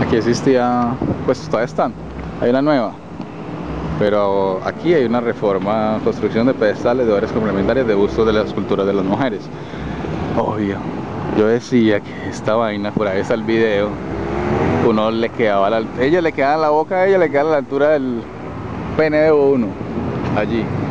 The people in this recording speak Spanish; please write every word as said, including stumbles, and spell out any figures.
Aquí existía, pues todavía están, hay una nueva, pero aquí hay una reforma, construcción de pedestales de obras complementarias de uso de las esculturas de las mujeres. Obvio, yo decía que esta vaina, por ahí está el video, uno le quedaba, la, ella le quedaba en la boca, a ella le quedaba a la altura del pene de uno, allí.